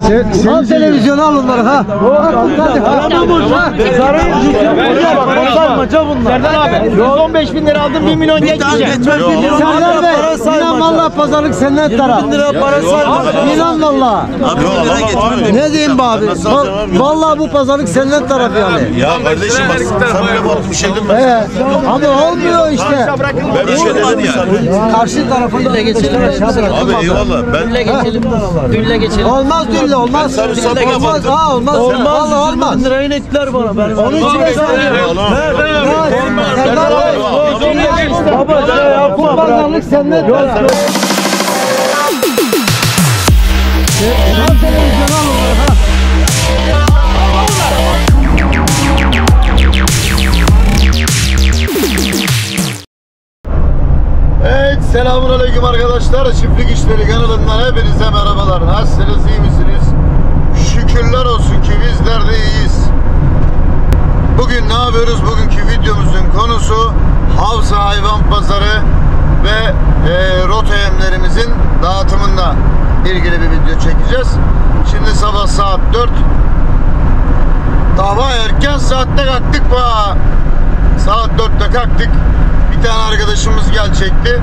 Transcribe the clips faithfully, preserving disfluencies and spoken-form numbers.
Sen, al televizyonu al onları ha. Hadi hadi. Sarı maça bunlar. Serdar abi. yüz on beş bin lira aldım, bir milyon geçmeyecek. Serdar Bey, inan vallahi pazarlık senden taraf. bin lira para sayma. İnan vallahi. Ne diyeyim be abi? Vallahi bu pazarlık senden taraf yani. Ya kardeşim bak sen bile bak bir şey dedim ben. He. Abi olmuyor işte. Ben bir şey demedim yani. Karşı tarafında da geçelim. Abi eyvallah. Ben Dülle geçelim. Dülle geçelim. Olmaz dülle olmaz. Olmaz ha olmaz. Olmaz olmaz. bin lirayı nettiler bana. Ben onun için ben söylüyorum. Serdar Bey. Baba sen yapma. Pazarlık senden taraf. Evet, selamünaleyküm arkadaşlar. Çiftlik İşleri kanalından hepinize merhabalar. Nasılsınız, iyi misiniz? Şükürler olsun ki bizler de iyiyiz. Bugün ne yapıyoruz? Bugünkü videomuzun konusu Havza Hayvan Pazarı ve e, rota yemlerimizin dağıtımında ilgili bir video çekeceğiz. Şimdi sabah saat dört. Daha erken saatte kalktık ba. Saat dörtte kalktık. Bir tane arkadaşımız gelecekti.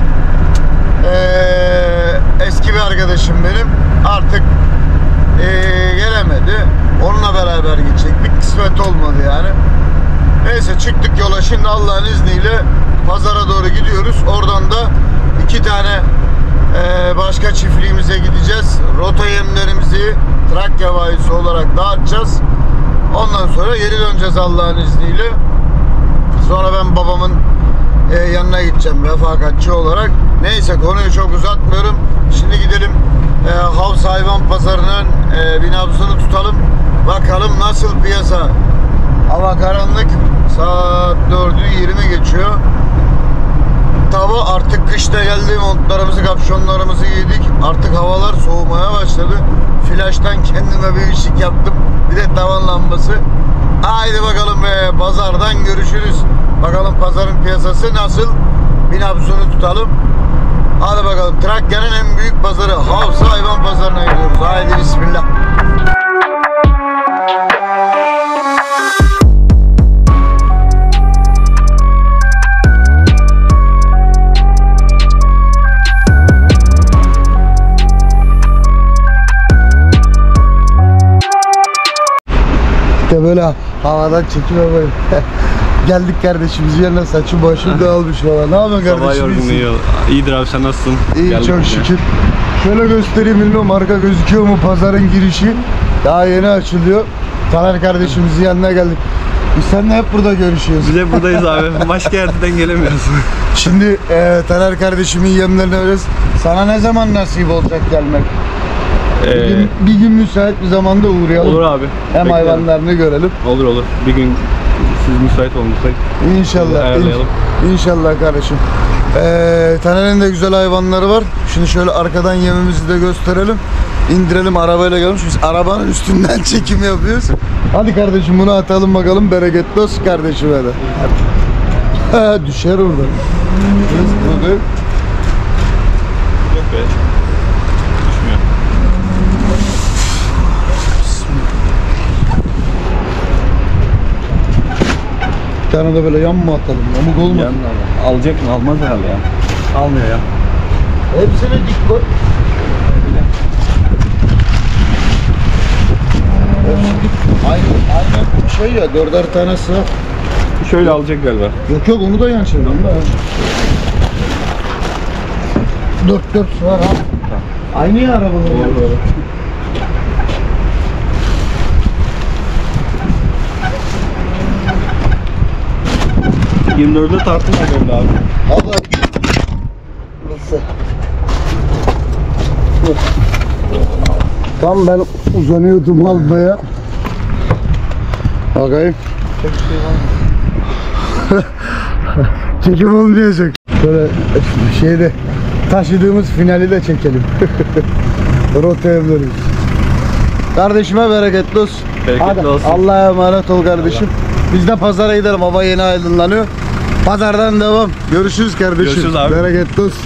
Ee, eski bir arkadaşım benim. Artık ee, gelemedi. Onunla beraber gidecektik. Kısmet olmadı yani. Neyse çıktık yola. Şimdi Allah'ın izniyle pazara doğru gidiyoruz. Oradan da iki tane ee, başka çiftliğimize gideceğiz. Rota yemlerimizi Trakya bayisi olarak dağıtacağız. Ondan sonra geri döneceğiz Allah'ın izniyle. Sonra ben babamın e, yanına gideceğim refakatçi olarak. Neyse konuyu çok uzatmıyorum. Şimdi gidelim e, Havza Hayvan Pazarı'nın e, bir nabzını tutalım. Bakalım nasıl piyasa. Hava karanlık. Saat dördü yirmi geçiyor. Tabi artık kışta geldi. Montlarımızı, kapşonlarımızı giydik. Artık havalar soğumaya başladı. Flaştan kendime bir ışık yaptım. Bir de tavan lambası. Haydi bakalım be, pazardan görüşürüz. Bakalım pazarın piyasası nasıl? Bir nabzını tutalım. Hadi bakalım, Trakya'nın en büyük pazarı Havza Hayvan Pazarı'na gidiyoruz. Haydi bismillah. İşte böyle havadan çekime böyle. Geldik kardeşimiz yerine, saçım başım dağılmış falan. Ne yapıyorsun kardeşim? Sabah yorgunluğu iyi. İyidir abi, sen nasılsın? İyi, geldik çok şükür. Şöyle göstereyim, bilmiyorum marka gözüküyor mu, pazarın girişi. Daha yeni açılıyor. Taner kardeşimizin yanına geldik. Biz seninle hep burada görüşüyoruz. Biz hep buradayız abi. Başka yerden gelemiyoruz. Şimdi e, Taner kardeşimin yemlerine öğreniz. Sana ne zaman nasip olacak gelmek? Ee, Bir gün, bir gün müsait bir zamanda uğrayalım. olur abi. Hem Beklerim. hayvanlarını görelim. Olur olur. Bir gün siz müsait olmuşsak İnşallah. ayarlayalım. in- İnşallah kardeşim. Ee, Taner'in de güzel hayvanları var. Şimdi şöyle arkadan yemimizi de gösterelim. İndirelim, arabayla gelmiş. Biz arabanın üstünden çekim yapıyoruz. Hadi kardeşim bunu atalım bakalım. Bereketli olsun kardeşime de. Ha, düşer orada. Burada. Yok be. Düşmüyor. Bir tane de böyle yan mı atalım? Yamuk olmasın Yan- ama. Alacak mı? Almaz herhalde ya. Almıyor ya. Hepsini dik koy. Aynı, aynı şey ya, dörder tane sığar. Şöyle alacak galiba. Yok yok, onu da yan çevir. Onu da yan çevir. Dört dört sığar ha. Aynı ya arabalar. Böyle. yirmi dörde tartım herhalde abi. Al bak. Nasıl? Tam ben uzanıyordum almaya. Bakayım. Çekim olmayacak. Böyle şeyde taşıdığımız finali de çekelim. Rota evleriyiz. Kardeşime bereketli olsun. Bereketli Hadi, olsun. Allah'a emanet ol kardeşim. Biz de pazara gidelim. Hava yeni aydınlanıyor. Pazardan devam. Görüşürüz kardeşim. Görüşürüz abi. Bereketli olsun.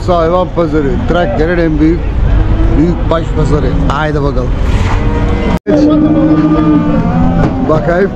Bursa Hayvan Pazarı. Trakya'nın en büyük büyük baş pazarı. Haydi bakalım. Bakayım.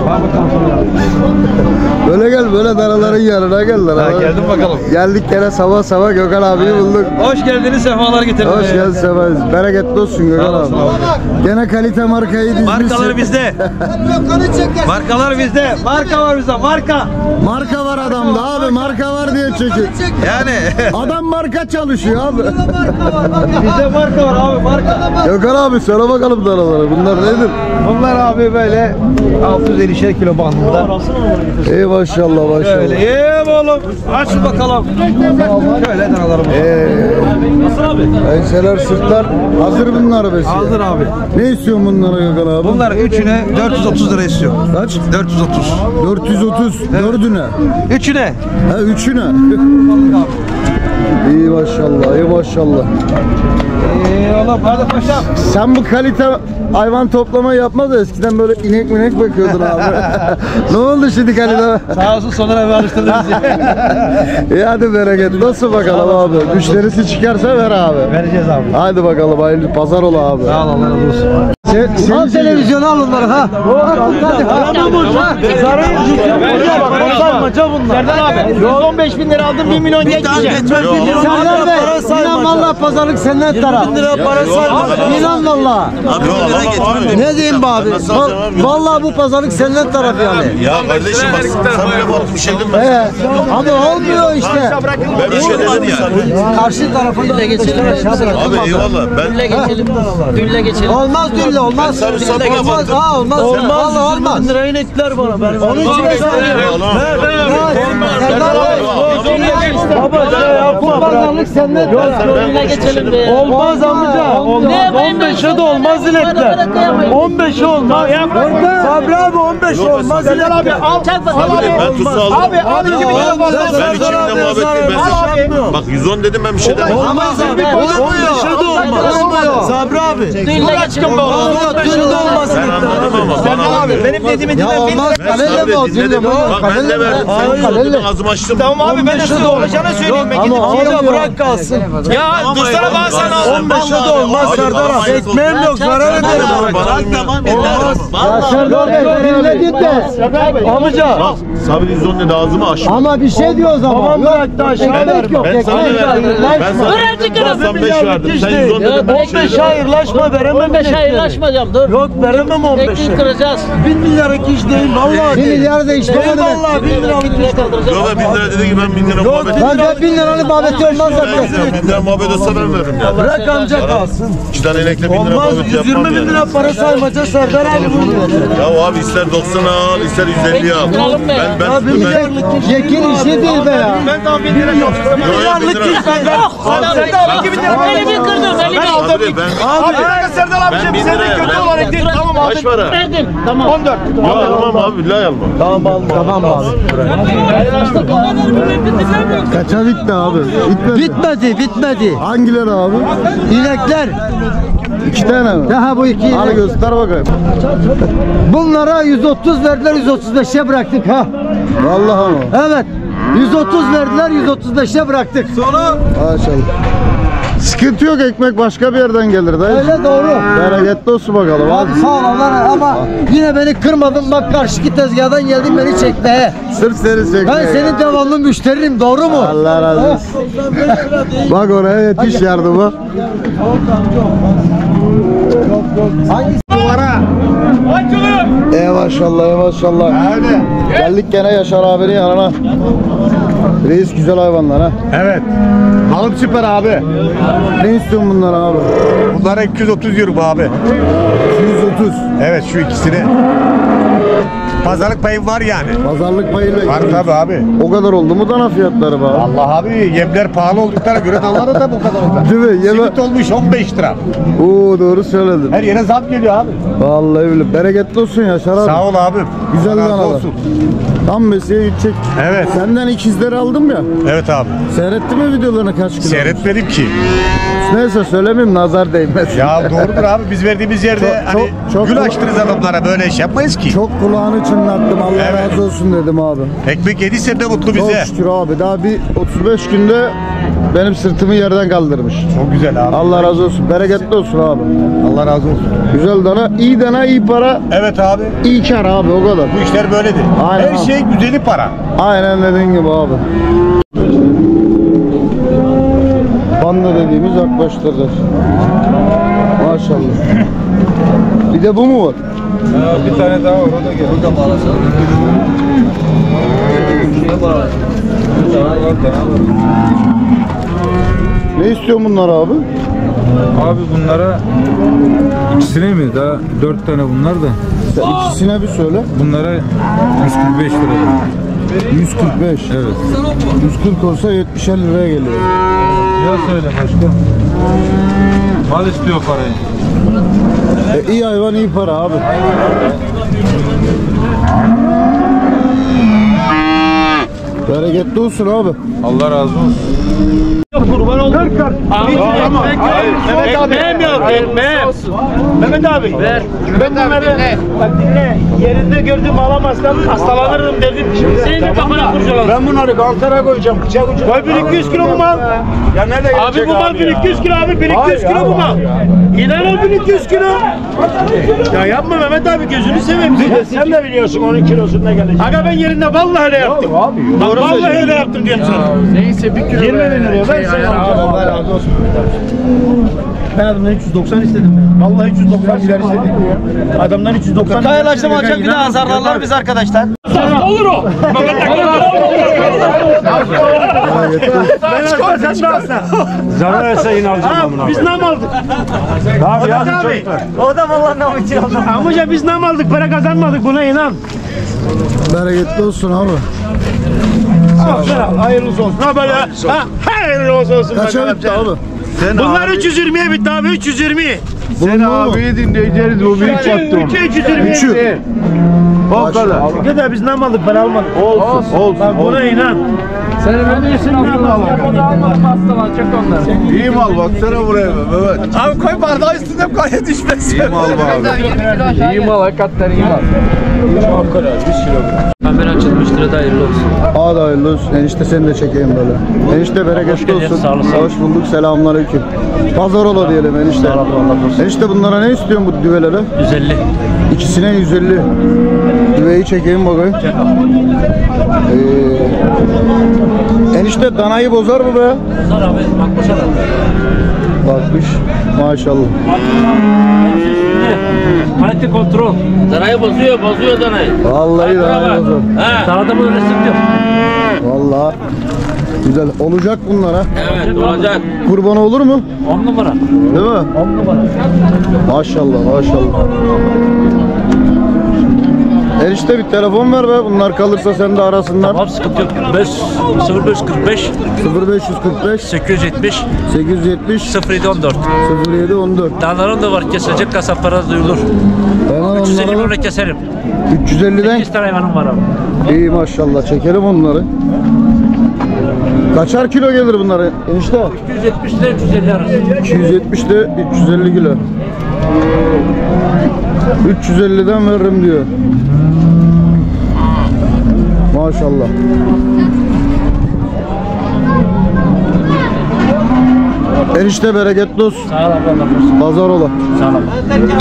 Böyle gel, böyle daraların yanına gel lan. Ha, geldim bakalım. Geldik gene sabah sabah Gökhan abiyi bulduk. Hoş geldiniz, sefalar getirdiniz. Hoş geldin sefa. Bereketli olsun Gökhan Sağ olasın abi. abi. Gene kalite markayı dizmişsin. Markalar bizde. Markalar bizde. Marka var bizde, marka. Marka var adamda abi, marka var diye çekin. Yani. Adam marka çalışıyor abi. Bizde marka var abi, marka. Gökhan abi söyle bakalım daraları. Bunlar nedir? Bunlar abi böyle altı yüz elli kilo bandında. Ey maşallah maşallah. Öyle. İyi oğlum. Aç bakalım. Şöyle danalarımız. Eee. Nasıl abi? Enseler, sırtlar hazır bunlar besi. Hazır abi. Ne istiyorsun bunlara Gökhan abi? Bunlar üçüne dört yüz otuz lira istiyor. Kaç? dört yüz otuz. dört yüz otuz. Dördüne. Üçüne. Ha üçüne. İyi maşallah, iyi maşallah. İyi oğlum, hadi paşam. Sen bu kalite hayvan toplama yapma da eskiden böyle inek minek bakıyordun abi. Ne oldu şimdi kalite? Sağ olsun, sonra eve alıştırdı bizi. İyi hadi bereket. Nasıl bakalım abi? Müşterisi çıkarsa ver abi. Vereceğiz abi. Hadi bakalım hayırlı pazar ol abi. Sağ ol, Allah razı olsun. Sen, Al televizyonu al onları ha. Hadi ha. Bak pazarmaca bunlar. Serdar abi yüz on beş bin lira aldım bir milyon geçmeyecek. Serdar Bey, inan vallahi pazarlık senden taraf. para sayma. İnan vallahi. Ne diyeyim be abi? Va- Vallahi bu pazarlık senden taraf yani. Ya kardeşim bak sen bile bak bir şey dedim ben. He. Ama olmuyor işte. Ben bir şey dedim yani. Karşı tarafında Dülle geçelim. Abi eyvallah ben Dülle geçelim. Dülle geçelim. olmaz dülle olmaz. Ben sarı sapına Olmaz baktım. ha olmaz. Vallahi olmaz. lirayı netler bana. Ben Onun için ben Serdar Bey. Baba sen yapma. Pazarlık senden taraf. Dülle geçelim be. Olmaz amca. Olmaz. Ne yapayım ben? on beşe de olmaz inekler. on beşe olmaz. Sabri abi on beş olmaz inekler. Çak bakalım. ben tuzu aldım. Abi abi iki bin lira fazla. Ben iki binde muhabbet değil. Ben bak yüz on dedim ben bir şey demedim. Olmaz abi. on beşe de olmaz. Olmuyor. Sabri abi. Dülle geçelim. Olmuyor. Dülle olmaz. Ben anladım ama bana Abi benim dediğimi Ya olmaz. Ben Kalelle mi o? sadece Dülle dinledim. mi o? Bak ben Kalelle de mi? verdim. Hayır, Sen kalelle. sordun ağzımı açtım. Tamam abi ben de size olacağını söyleyeyim. Ben Ama gidip olmuyor. bırak kalsın. Ya dursana bana sen on beşe de olmaz Serdar abi. Ekmeğim yok zarar ederim. Bana tamam Ya Serdar Bey dinledin de. Amca. Bak Sabri yüz on dedi ağzımı açtım. Ama bir şey diyoruz ama. Tamam, Yok, bırak da aşağı ekmek verme. yok. Ben sana Ekmek ne verdim? Ben yok. sana Dur çıkarım. doksan beş verdim. Sen yüz on dedin ben bir şey on beş demedim. hayırlaşma veremem. on beş hayırlaşmayacağım dur. Yok veremem on beşe. Teknik kıracağız. bin milyarlık iş değil vallahi Bir değil. milyar da işte. Değil vallahi bin liralık iş değil. Yok be bin lira dedi ki ben bin lira muhabbet Ben de bin liranın babeti olmaz zaten. Ben bin lira muhabbet olsa ben veririm ya. Bırak amca kalsın. İki tane inekle bin lira Olmaz muhabbet yüz yapmam yirmi bin lira yani. para saymaca Serdar abi bunu. Ya abi ister doksan al ister yüz elli al. Kralım be. Ben ben Abi ben milyarlık iş. Yekin işi değil be ya. Ben daha bin lira yok. milyarlık iş benden. Serdar iki bin lira. Elimi kırdım elimi. Abi ben Abi Serdar abi ben bin liraya ben Tamam kaç para? verdim. Tamam. on dört. Yok almam abi billahi almam. Tamam alma. Tamam abi. Kaça bitti abi? Bitmedi. Bitmedi, bitmedi. Hangileri abi? İnekler. İki tane mi? Daha bu iki Hadi inek. göster bakayım. Bunlara yüz otuz verdiler, yüz otuz beşe bıraktık ha. Vallahi mı? Evet. yüz otuz verdiler, yüz otuz beşe bıraktık. Sonra Maşallah. Sıkıntı yok, ekmek başka bir yerden gelir dayı. Öyle doğru. Bereketli olsun bakalım Abi abi. sağ ol Allah ama yine beni kırmadın, bak karşıki tezgahdan geldin beni çekmeye. Sırf seni çekmeye. Ben senin devamlı müşterinim, doğru mu? Allah razı olsun. Bak oraya yetiş yardımı. Ey maşallah, ey maşallah. Geldik gene Yaşar abinin yanına. Reis güzel hayvanlar ha. Evet. Malım süper abi. Ne istiyorsun bunlar abi? Bunlara iki yüz otuz diyorum abi. yüz otuz. Evet şu ikisini. Pazarlık payım var yani. Pazarlık payıyla. Var tabi abi. O kadar oldu mu dana fiyatları be abi? Allah abi yemler pahalı olduklarına göre dalları da bu kadar oldu. Değil mi? Yeme... Simit olmuş on beş lira. Oo doğru söyledin. Her yere zam geliyor abi. Vallahi billahi. Bereketli olsun Yaşar abi. Sağ ol abi. Güzel Allah razı danalar. olsun. Tam mesleğe gidecek. Evet. Senden ikizleri aldım ya. Evet abi. Seyretti mi videolarını kaç kilo? Seyretmedim ki. Neyse söylemeyeyim nazar değmez. Ya doğrudur abi biz verdiğimiz yerde Çok- hani çok- çok- gül açtınız adamlara böyle iş yapmayız ki. Çok kulağını çınlattım. Allah Evet. razı olsun dedim abi. Ekmek yediyse ne mutlu Çok bize. şükür abi. Daha bir otuz beş günde benim sırtımı yerden kaldırmış. Çok güzel abi. Allah razı olsun. Bereketli olsun abi. Allah razı olsun. Güzel dana. İyi dana, iyi para, Evet abi. iyi kar abi, o kadar. Bu işler böyledir. Aynen Her abi. şey güzeli para. Aynen dediğin gibi abi. Panda dediğimiz akbaşlardır. Maşallah. Bir de bu mu var? Bir tane daha var, o da gel. O da Ne istiyorsun bunlar abi? Abi bunlara ikisine mi? Daha dört tane bunlar da. Sen ikisine bir söyle. Bunlara yüz kırk beş lira. yüz kırk beş. Evet. yüz kırk olsa yetmişer liraya geliyor. Ya söyle başka. Mal istiyor parayı. E, iyi hayvan, iyi para abi. Bereketli olsun abi. Allah razı olsun. Kurban oldum. Abi Mehmet abi. Ekmeğim yok. Ekmeğim. Mehmet abi. Ver. Ben bunları bak dinle. Yerinde gördüğüm alamazsam hastalanırım dedim. Senin kafana kurcaladın. Ben bunları kantara koyacağım, bıçak ucu. Koy bin iki yüz kilo bu mal. Ya nerede Abi bu mal bin iki yüz kilo abi. bin iki yüz kilo bu mal. İnan o bin iki yüz kilo. Ya yapma Mehmet abi, gözünü seveyim. Sen de biliyorsun onun kilosunda gelecek. Aga ben yerinde vallahi öyle yaptım. Bak vallahi öyle yaptım diyorum sana. Neyse bir kilo yirmi bin liraya ben sana alacağım. Allah razı olsun. Ben adamdan üç yüz doksan istedim. Vallahi üç yüz doksan istedim. Adamdan üç yüz doksan. Kayılaştım alacak, bir daha azarlarlar biz arkadaşlar. Olur o. Mehmet abi. Ben çıkar sen de alsan. Zarar etse yine alacağım bunu. Biz nam aldık. Abi yazın çocuklar. O da vallahi nam için aldım. Amca biz nam aldık, para kazanmadık, buna inan. Bereketli olsun abi. Hayırlısı olsun. Ha böyle. Ha, hayırlı olsun olsun. Kaça bitti abi? Bunlar üç yüz yirmiye bitti abi, üç yüz yirmi. Sen Abiyi dinleyeceğiz, bu büyük çattı onu. üç yüz yirmi. Üçü. O kadar. Ya da biz nam aldık, para almadık. Olsun, olsun. Bak buna inan. Sen ödüyorsun hastalan. O da almadım hastalanacak onlar. İyi mal baksana buraya Mehmet. Abi koy bardağı üstüne kaya düşmesin. İyi mal abi. İyi mal hakikaten iyi mal. Kamera açılmıştır da hayırlı olsun. Hadi hayırlı olsun. Enişte seni de çekeyim böyle. Enişte bereketli olsun. Hoş bulduk. Selamünaleyküm. Pazar ola diyelim enişte. Enişte bunlara ne istiyorsun bu düvelere? yüz elli. İkisine yüz elli. Düveyi çekeyim bakayım. Ee, enişte danayı bozar mı be? Bozar abi, bak boşa da. Bakmış. Maşallah. Kalite kontrol. Danayı bozuyor, bozuyor danayı. Vallahi danayı bozar. He. Danada böyle resim yok. Vallahi güzel. Olacak bunlara. Evet, olacak. Kurban olur mu? on numara. Değil mi? on numara. Maşallah maşallah. Enişte bir telefon ver be. Bunlar kalırsa sen de arasınlar. Tamam, sıkıntı yok. beş sıfır beş kırk beş sıfır beş kırk beş sekiz yüz yetmiş sekiz yüz yetmiş sıfır yedi on dört. sıfır yedi on dört. Dağların da var, kesilecek, kasaplara duyulur. Hemen üç yüz elli onlara lira keserim. üç yüz elliden sekiz tane hayvanım var abi. iyi maşallah. Çekelim onları. Kaçar kilo gelir bunlar enişte? iki yüz yetmiş ile üç yüz elli arası. iki yüz yetmiş de üç yüz elli kilo. üç yüz elliden veririm diyor. Maşallah. Enişte bereketli olsun. Sağ ol abi. Pazar ola. Sağ ol abi.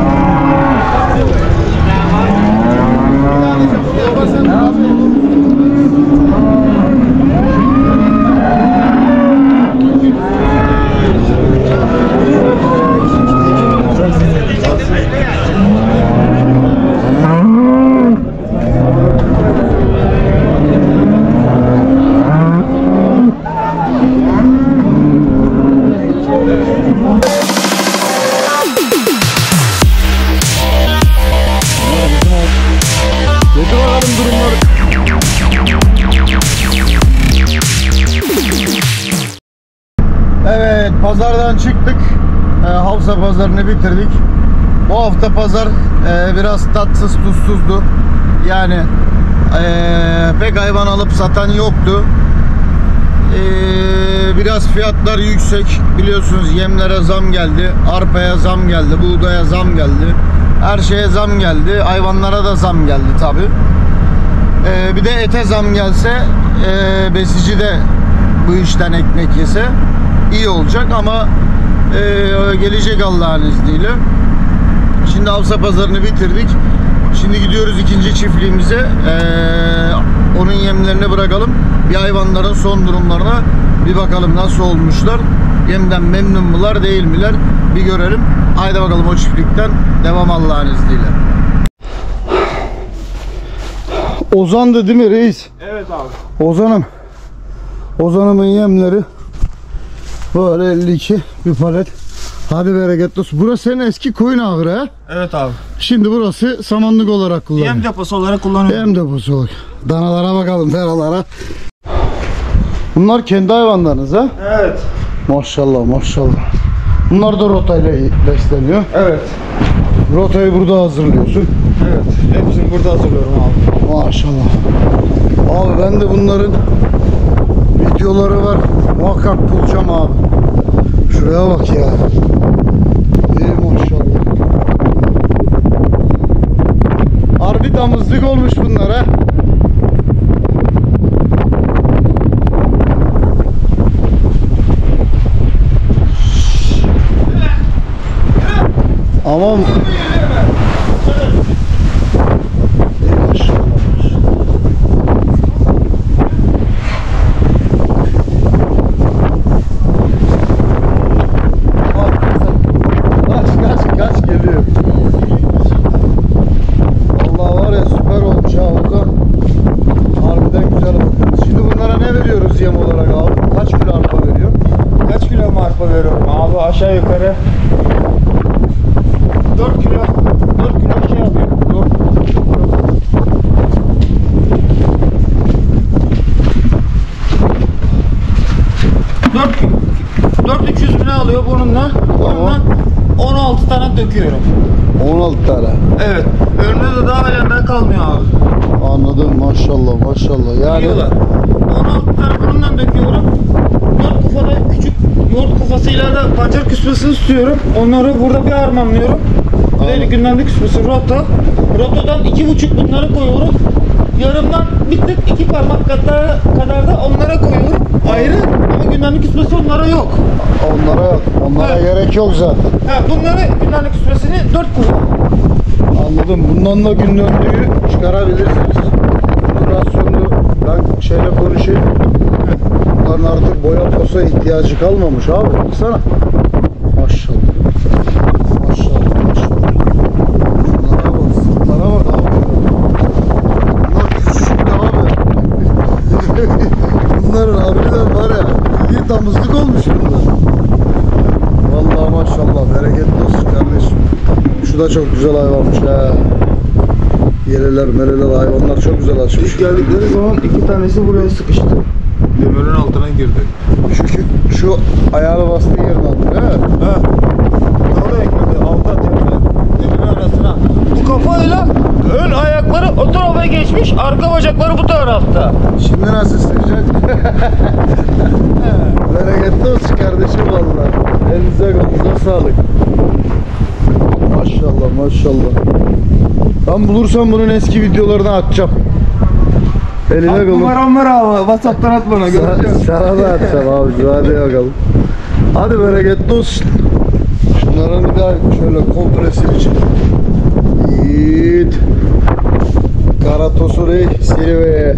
Nedir bakalım durumlar? Evet, pazardan çıktık. E, Havsa pazarını bitirdik. Bu hafta pazar e, biraz tatsız tuzsuzdu. Yani e, pek hayvan alıp satan yoktu. E, biraz fiyatlar yüksek. Biliyorsunuz yemlere zam geldi. Arpaya zam geldi. Buğdaya zam geldi. Her şeye zam geldi. Hayvanlara da zam geldi tabi. E, bir de ete zam gelse e, besici de bu işten ekmek yese iyi olacak ama e, gelecek Allah'ın izniyle. Şimdi Avsa pazarını bitirdik. Şimdi gidiyoruz ikinci çiftliğimize. Ee, onun yemlerini bırakalım. Bir hayvanların son durumlarına bir bakalım nasıl olmuşlar. Yemden memnun mular değil miler bir görelim. Haydi bakalım o çiftlikten devam Allah'ın izniyle. Ozan'dı değil mi reis? Evet abi. Ozan'ım. Ozan'ımın yemleri böyle elli iki bir palet. Hadi bereketli olsun. Burası senin eski koyun ahırı ha? Evet abi. Şimdi burası samanlık olarak kullanılıyor. Yem deposu olarak kullanıyorum. Yem deposu olarak. Danalara bakalım, danalara. Bunlar kendi hayvanlarınız ha? Evet. Maşallah maşallah. Bunlar da rotayla besleniyor. Evet. Rotayı burada hazırlıyorsun. Evet. Hepsini burada hazırlıyorum abi. Maşallah. Abi ben de bunların videoları var. Muhakkak bulacağım abi. Şuraya bak ya. İyi maşallah. Harbi damızlık olmuş bunlar ha. Ama aşağı yukarı dört kilo dört kilo şey yapıyor. dört dört üç yüz bine alıyor bununla. Bundan on altı tane döküyorum. on altı tane. Evet. Önüne de daha halen kalmıyor abi. Anladım maşallah maşallah. Yani Yiyorlar. on altı tane bundan döküyorum. dört kufada küçük yoğurt kufasıyla da pancar küspesini tutuyorum. Onları burada bir harmanlıyorum. Böyle günlerde küspesi roto. Rotodan iki buçuk bunları koyuyorum. Yarımdan bir tık iki parmak kadar, kadar da onlara koyuyorum. Ayrı ama günlerde küspesi onlara yok. onlara yok. Onlara Evet. gerek yok zaten. Ha, bunları günlerde küspesini dört kufa. Anladım. Bundan da gün döndüğü çıkarabilirsiniz. Bunun rasyonunu ben şeyle konuşayım. Bunların artık boya posa ihtiyacı kalmamış abi. Baksana. Maşallah. Maşallah maşallah. Bunlara bak. Sırtlara bak abi. Bunlar küçücük de abi. Bunların harbiden var ya. Bir damızlık olmuş bunlar. Vallahi maşallah. Bereketli olsun kardeşim. Şu da çok güzel hayvanmış ha. Yeleler, meleler, hayvanlar çok güzel açmış. İlk geldikleri zaman iki tanesi buraya sıkıştı. Demirin altına girdi. Şu, şu, şu ayağına bastığı yerin altı değil mi? Ha. Oraya girdi. Alta demirin, demirin arasına. Bu kafayla ön ayakları o tarafa geçmiş, arka bacakları bu tarafta. Şimdi nasıl sıcak? Bereketli olsun kardeşim valla. Elinize kolunuza sağlık. Maşallah maşallah. Ben bulursam bunun eski videolarını atacağım. Eline kolum. Numaram var abi. WhatsApp'tan at bana. Sana, sana da atacağım abicim. Hadi bakalım. Hadi bereketli olsun. Şunların bir daha şöyle kompresini çek. Yiğit. Karatosuri Sirve.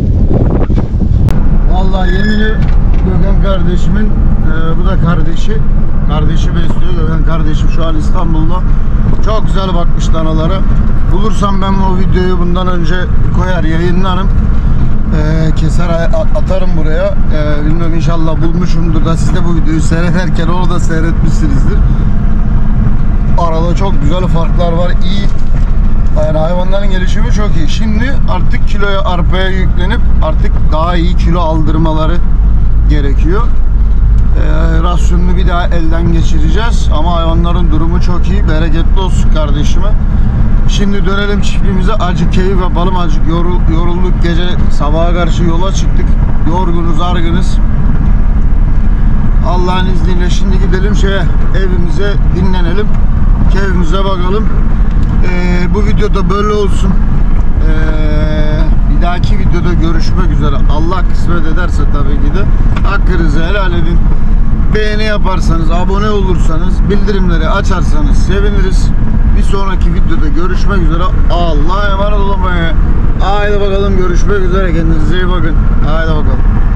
Vallahi yemini Gökhan kardeşimin e, bu da kardeşi. Kardeşi besliyor. Gökhan kardeşim şu an İstanbul'da. Çok güzel bakmış danalara. Bulursam ben o videoyu bundan önce koyar yayınlarım. Ee, keser atarım buraya. Ee, bilmiyorum inşallah bulmuşumdur da siz de bu videoyu seyrederken onu da seyretmişsinizdir. Arada çok güzel farklar var. İyi. Yani hayvanların gelişimi çok iyi. Şimdi artık kiloya arpaya yüklenip artık daha iyi kilo aldırmaları gerekiyor. Ee, rasyonunu bir daha elden geçireceğiz. Ama hayvanların durumu çok iyi. Bereketli olsun kardeşime. Şimdi dönelim çiftliğimize. Acık keyif yapalım. Acık yorulduk. Gece sabaha karşı yola çıktık. Yorgunuz, argınız. Allah'ın izniyle şimdi gidelim şeye, evimize dinlenelim. Keyfimize bakalım. Ee, bu videoda böyle olsun. Ee, bir dahaki videoda görüşmek üzere. Allah kısmet ederse tabii ki de. hakkınızı helal edin. Beğeni yaparsanız, abone olursanız, bildirimleri açarsanız seviniriz. Bir sonraki videoda görüşmek üzere. Allah'a emanet olun. Haydi bakalım, görüşmek üzere. Kendinize iyi bakın. Haydi bakalım.